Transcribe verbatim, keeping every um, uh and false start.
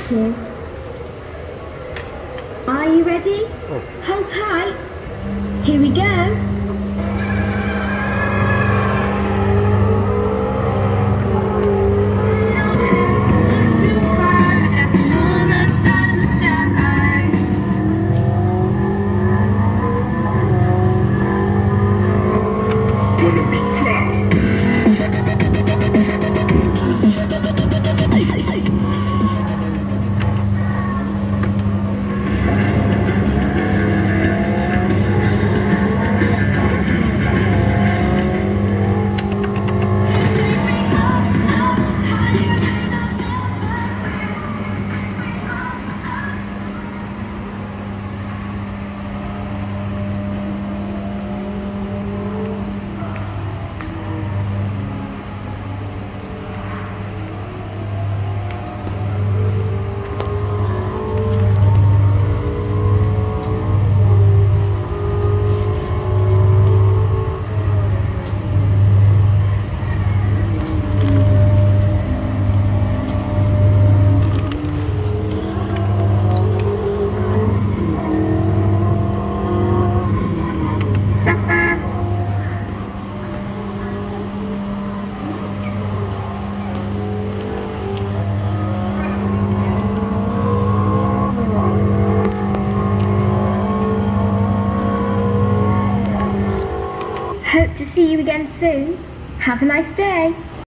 you. Are you ready? Oh. Hold tight. Here we go. Hope to see you again soon. Have a nice day.